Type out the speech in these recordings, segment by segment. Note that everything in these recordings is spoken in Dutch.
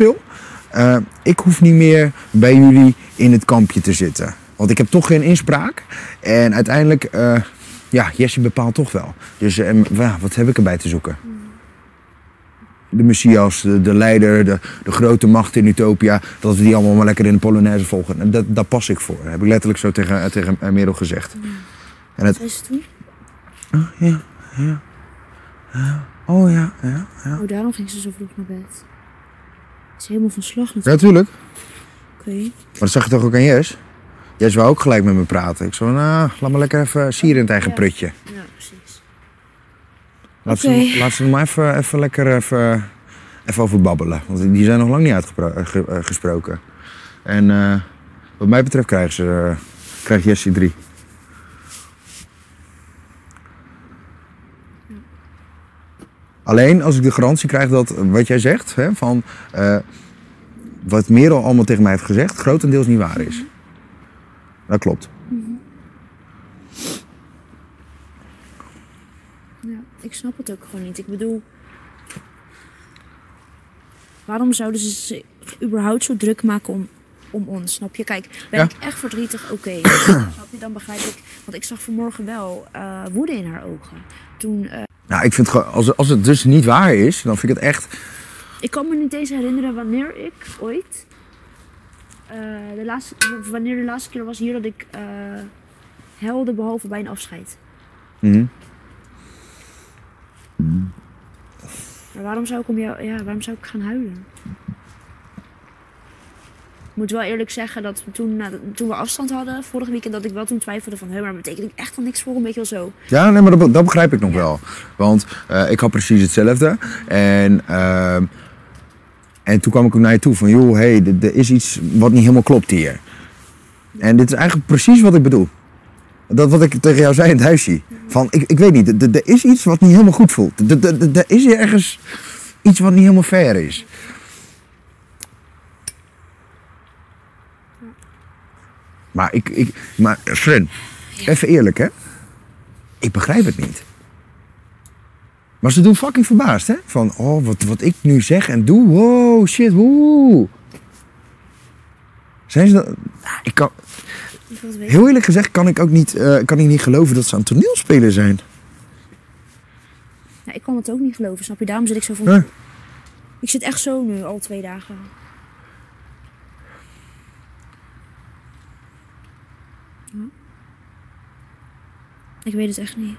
speel. Ik hoef niet meer bij jullie in het kampje te zitten. Want ik heb toch geen inspraak. En uiteindelijk, Jesse bepaalt toch wel. Dus wat heb ik erbij te zoeken? De Messias, de leider, de grote macht in Utopia. Dat we die allemaal maar lekker in de Polonaise volgen. En daar pas ik voor. Dat heb ik letterlijk zo tegen Merel gezegd. En het... Zei ze toen? Oh, ja. Oh ja. Oh, daarom ging ze zo vroeg naar bed. Ze is helemaal van slag Ja, natuurlijk. tuurlijk. Oké. Maar dat zag je toch ook aan Jess? Jess wou ook gelijk met me praten. Ik zei, laat me lekker even sieren in het eigen prutje. Ja, precies. Laat ze er maar even lekker even over babbelen. Want die zijn nog lang niet uitgesproken. En wat mij betreft krijgt Jessie 3. Alleen als ik de garantie krijg dat wat jij zegt, hè, van wat Merel allemaal tegen mij heeft gezegd, grotendeels niet waar is. Dat klopt. Ja, ik snap het ook gewoon niet. Ik bedoel, waarom zouden ze zich überhaupt zo druk maken om ons? Snap je? Kijk, ben ik echt verdrietig? Oké. Snap je? Dan begrijp ik. Want ik zag vanmorgen wel woede in haar ogen. Toen. Nou, ik vind gewoon, als het dus niet waar is, dan vind ik het echt... Ik kan me niet eens herinneren wanneer ik ooit... wanneer de laatste keer was hier dat ik huilde, behalve bij een afscheid. Maar waarom zou ik gaan huilen? Ik moet wel eerlijk zeggen dat toen we afstand hadden, vorige weekend, dat ik wel toen twijfelde van, maar betekent ik echt dan niks voor, een beetje wel zo. Ja, nee, maar dat begrijp ik nog wel. Want ik had precies hetzelfde. En toen kwam ik ook naar je toe van, joh, er is iets wat niet helemaal klopt hier. En dit is eigenlijk precies wat ik bedoel. Dat wat ik tegen jou zei in het huisje. Van, ik weet niet, er is iets wat niet helemaal goed voelt. Er is hier ergens iets wat niet helemaal fair is. Maar Fren, even eerlijk hè. Ik begrijp het niet. Maar ze doen fucking verbaasd hè. Van, wat ik nu zeg en doe. Wow, shit, woe. Zijn ze dat... Ik kan... Heel eerlijk gezegd kan ik niet geloven dat ze aan het toneelspelen zijn. Ja, ik kan het ook niet geloven, snap je? Daarom zit ik zo van... Ik zit echt zo nu, al 2 dagen. Ja. Ik weet het echt niet.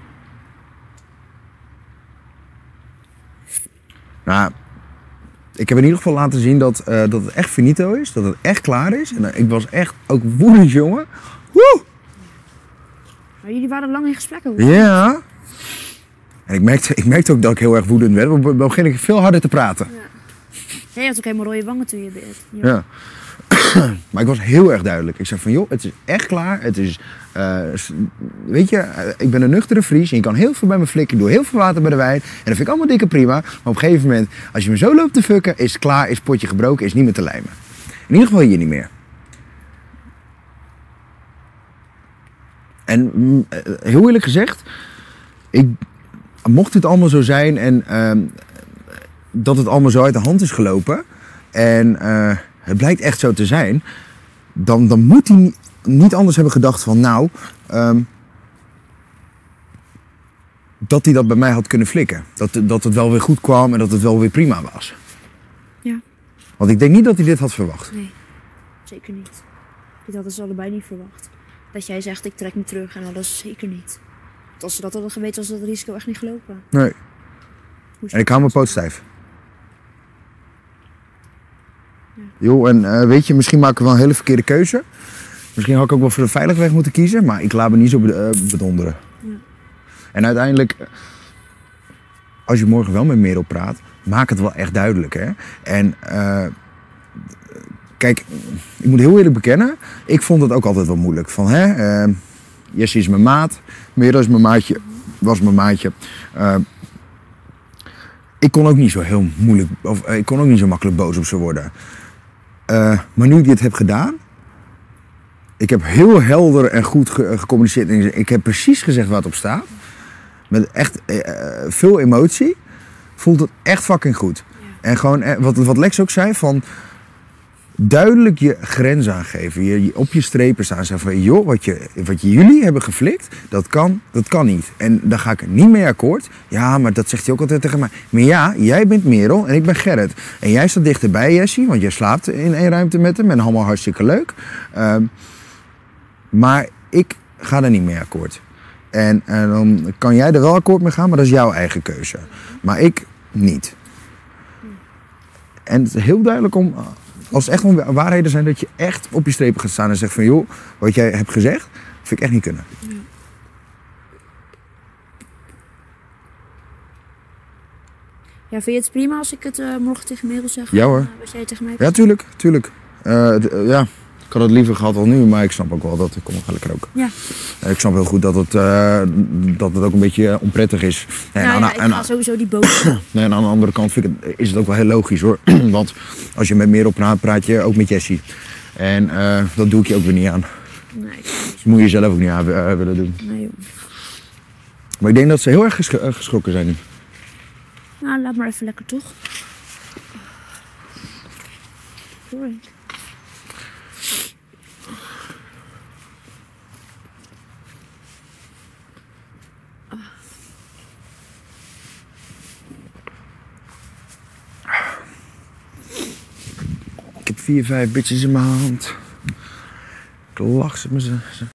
Nou, ik heb in ieder geval laten zien dat het echt finito is. Dat het echt klaar is. En ik was echt ook woedend, jongen. Woe! Maar jullie waren lang in gesprek over. Ja. En ik merkte ook dat ik heel erg woedend werd. Dan begon ik veel harder te praten. Ja. Jij had ook helemaal rode wangen toen je beet. Ja. Maar ik was heel erg duidelijk. Ik zei van, joh, het is echt klaar. Het is, weet je, ik ben een nuchtere Fries. En je kan heel veel bij me flikken. Ik doe heel veel water bij de wijn. En dat vind ik allemaal dikke prima. Maar op een gegeven moment, als je me zo loopt te fucken, is het klaar, is het potje gebroken, is niet meer te lijmen. In ieder geval hier niet meer. En heel eerlijk gezegd, mocht het allemaal zo zijn en dat het allemaal zo uit de hand is gelopen en het blijkt echt zo te zijn, dan moet hij niet anders hebben gedacht van dat hij dat bij mij had kunnen flikken. Dat het wel weer goed kwam en dat het wel weer prima was. Ja. Want ik denk niet dat hij dit had verwacht. Nee, zeker niet. Dit hadden ze allebei niet verwacht. Dat jij zegt, ik trek me terug en alles zeker niet. Want als ze dat hadden geweten, was dat risico echt niet gelopen. Nee. En ik hou mijn poot stijf. Ja. Joh, en weet je, misschien maak ik wel een hele verkeerde keuze. Misschien had ik ook wel voor de veilige weg moeten kiezen, maar ik laat me niet zo bedonderen. Ja. En uiteindelijk, als je morgen wel met Merel praat, maak het wel echt duidelijk, hè. En kijk, ik moet heel eerlijk bekennen, ik vond het ook altijd wel moeilijk. Van, Jessie is mijn maat, Merel is mijn maatje, was mijn maatje. Ik kon ook niet zo heel moeilijk, of ik kon ook niet zo makkelijk boos op ze worden. Maar nu ik dit heb gedaan, ik heb heel helder en goed gecommuniceerd. En ik heb precies gezegd wat op staat. Met echt veel emotie. Voelt het echt fucking goed. En gewoon, wat Lex ook zei, van duidelijk je grens aangeven. Je op je strepen staan. Zeggen van, joh, wat jullie hebben geflikt, dat kan niet. En daar ga ik niet mee akkoord. Ja, maar dat zegt hij ook altijd tegen mij. Maar ja, jij bent Merel en ik ben Gerrit. En jij staat dichterbij, Jessie, want jij slaapt in één ruimte met hem. En allemaal hartstikke leuk. Maar ik ga daar niet mee akkoord. En dan kan jij er wel akkoord mee gaan, maar dat is jouw eigen keuze. Maar ik niet. En het is heel duidelijk om, als het echt om waarheden zijn, dat je echt op je strepen gaat staan en zegt van, joh, wat jij hebt gezegd, vind ik echt niet kunnen. Ja. Ja, vind je het prima als ik het morgen tegen Merel zeg? Ja hoor. Wat jij tegen mij Ja, tuurlijk. Ja, ik had het liever gehad al nu, maar ik snap ook wel dat ik kom ga lekker ook. Ja. Ik snap heel goed dat het ook een beetje onprettig is. En ik ga sowieso die boot. Nee, en aan de andere kant is het ook wel heel logisch hoor. Want als je met Merel praat, praat je ook met Jessie. En dat doe ik je ook weer niet aan. Nee, Dat moet je zelf ook niet aan willen doen. nee joh. Maar ik denk dat ze heel erg geschrokken zijn nu. Nou, laat maar even lekker toch. Sorry. Ik heb 4, 5 bitches in mijn hand. Ik lach ze met ze.